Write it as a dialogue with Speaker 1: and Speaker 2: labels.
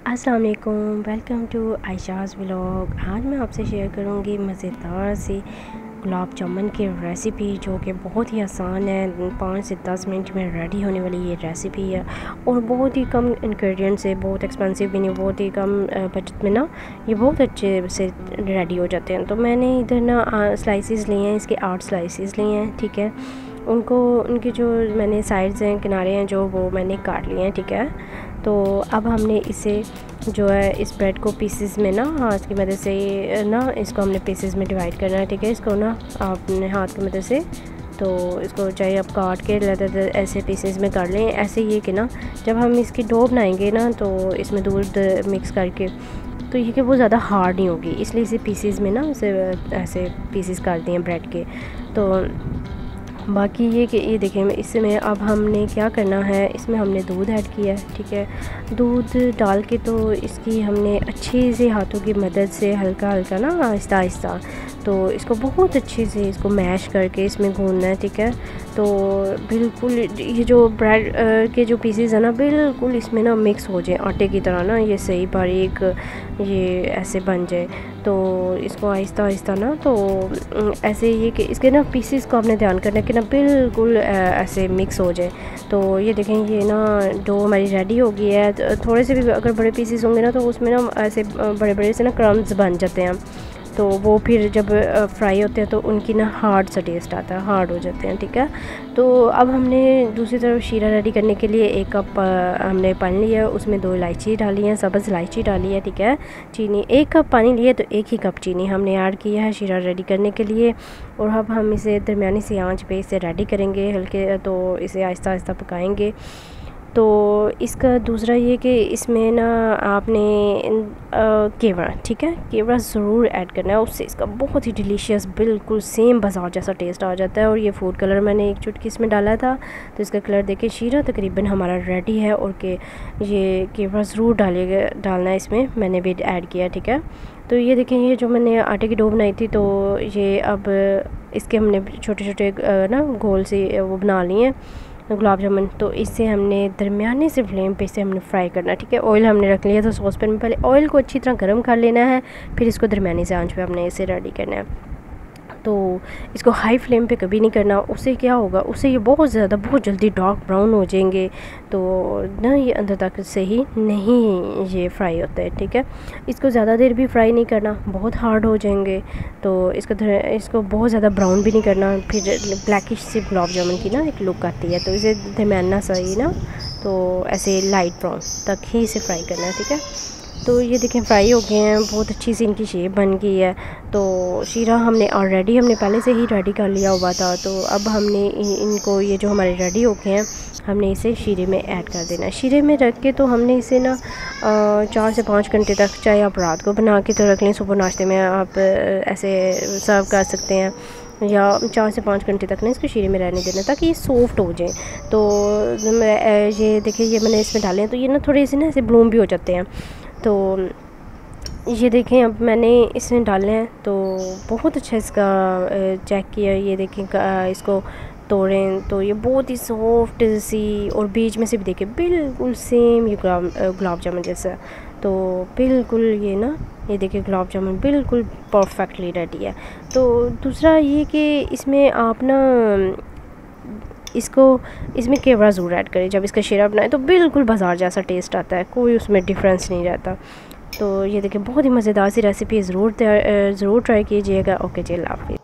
Speaker 1: अस्सलाम वालेकुम, welcome to Ayesha's vlog. आज मैं आपसे शेयर करूंगी मज़ेदार सी गुलाब जामुन की रेसिपी, जो कि बहुत ही आसान है। 5 से 10 मिनट में रेडी होने वाली ये रेसिपी है और बहुत ही कम इंग्रेडिएंट्स है, बहुत एक्सपेंसिव भी नहीं, बहुत ही कम बजट में ना ये बहुत अच्छे से रेडी हो जाते हैं। तो मैंने इधर ना स्लाइसेस लिए हैं, इसके 8 स्लाइसेस लिए हैं, ठीक है। उनको उनके जो मैंने साइड्स हैं, किनारे हैं, जो वो मैंने काट लिए हैं, ठीक है। तो अब हमने इसे जो है इस ब्रेड को पीसेस में ना हाथ की मदद से ना इसको हमने पीसेस में डिवाइड करना है, ठीक है। इसको ना आपने हाथ की मदद से तो इसको चाहे आप काट के ऐसे पीसेस में कर लें। ऐसे ये कि ना जब हम इसकी डो बनाएंगे ना तो इसमें दूध मिक्स करके तो ये कि वो ज़्यादा हार्ड नहीं होगी, इसलिए इसे पीसेस में ना इसे ऐसे पीसेस कर दिए ब्रेड के। तो बाकी ये कि ये देखें इसमें अब हमने क्या करना है, इसमें हमने दूध ऐड किया है, ठीक है। दूध डाल के तो इसकी हमने अच्छे से हाथों की मदद से हल्का हल्का ना आहिस्ता आहिस्ता तो इसको बहुत अच्छे से इसको मैश करके इसमें गूंदना है, ठीक है। तो बिल्कुल ये जो ब्रेड के जो पीसेस है ना बिल्कुल इसमें ना मिक्स हो जाए आटे की तरह ना, ये सही बारीक ये ऐसे बन जाए। तो इसको आहिस्ता आहिस्ता ना तो ऐसे ये कि इसके ना पीसेस को आपने ध्यान करना है कि ना बिल्कुल ऐसे मिक्स हो जाए। तो ये देखें ये ना डो हमारी रेडी हो गई है। थोड़े से भी अगर बड़े पीसेस होंगे ना तो उसमें ना ऐसे बड़े बड़े से ना क्रम्स बन जाते हैं, तो वो फिर जब फ्राई होते हैं तो उनकी ना हार्ड सा टेस्ट आता है, हार्ड हो जाते हैं, ठीक है। तो अब हमने दूसरी तरफ शीरा रेडी करने के लिए 1 कप हमने पानी लिया, उसमें 2 इलायची डाली है, सब्ज़ इलायची डाली है, ठीक है। चीनी 1 कप पानी लिए तो 1 ही कप चीनी हमने ऐड किया है शीरा रेडी करने के लिए। और अब हम इसे दरमियानी सी आंच पे इसे रेडी करेंगे हल्के, तो इसे आहिस्ता आहिस्ता पकाएंगे। तो इसका दूसरा ये कि इसमें ना आपने केवड़ा, ठीक है, केवड़ा ज़रूर ऐड करना है, उससे इसका बहुत ही डिलीशियस बिल्कुल सेम बाज़ार जैसा टेस्ट आ जाता है। और ये फूड कलर मैंने 1 चुटकी इसमें डाला था, तो इसका कलर देखिए शीरा तकरीबन हमारा रेडी है। और के ये केवड़ा ज़रूर डालना है इसमें, मैंने भी ऐड किया, ठीक है। तो ये देखें ये जो मैंने आटे की डो बनाई थी, तो ये अब इसके हमने छोटे छोटे ना गोल से वो बना लिए हैं गुलाब जामुन। तो इससे हमने दरमियाने से फ्लेम पे इसे हमने फ्राई करना है, ठीक है। ऑयल हमने रख लिया था सॉस पैन में, पहले ऑयल को अच्छी तरह गर्म कर लेना है, फिर इसको दरमियाने से आंच पे हमने इसे रेडी करना है। तो इसको हाई फ्लेम पे कभी नहीं करना, उससे क्या होगा, उससे ये बहुत जल्दी डार्क ब्राउन हो जाएंगे, तो ना ये अंदर तक सही नहीं ये फ्राई होता है, ठीक है। इसको ज़्यादा देर भी फ्राई नहीं करना, बहुत हार्ड हो जाएंगे। तो इसको बहुत ज़्यादा ब्राउन भी नहीं करना, फिर ब्लैकिश सी गुलाब जामुन की ना एक लुक आती है। तो इसे दरमियाना सही ना तो ऐसे लाइट ब्राउन तक ही इसे फ्राई करना है, ठीक है। तो ये देखें फ्राई हो गए हैं, बहुत अच्छी सी इनकी शेप बन गई है। तो शीरा हमने पहले से ही रेडी कर लिया हुआ था। तो अब हमने इनको ये जो हमारे रेडी हो गए हैं हमने इसे शीरे में ऐड कर देना है। शीरे में रख के तो हमने इसे ना 4 से 5 घंटे तक, चाहे आप रात को बना के तो रख लें, सुबह नाश्ते में आप ऐसे सर्व कर सकते हैं, या 4 से 5 घंटे तक ना इसको शीरे में रहने देना ताकि ये सॉफ्ट हो जाए। तो ये देखिए ये मैंने इसमें डाले हैं, तो ये ना थोड़े से ना ऐसे ब्लूम भी हो जाते हैं। तो ये देखें अब मैंने इसमें डाले हैं, तो बहुत अच्छा इसका चेक किया, ये देखें इसको तोड़ें तो ये बहुत ही सॉफ्ट सी, और बीच में से भी देखें बिल्कुल सेम ये गुलाब जामुन जैसा। तो बिल्कुल ये ना ये देखिए गुलाब जामुन बिल्कुल परफेक्टली रेडी है। तो दूसरा ये कि इसमें आप ना इसमें केवड़ा ज़रूर ऐड करें, जब इसका शीरा बनाए तो बिल्कुल बाज़ार जैसा टेस्ट आता है, कोई उसमें डिफरेंस नहीं रहता। तो ये देखिए बहुत ही मज़ेदार सी रेसिपी ज़रूर ट्राई कीजिएगा। ओके जी, अल्लाह हाफ़िज़।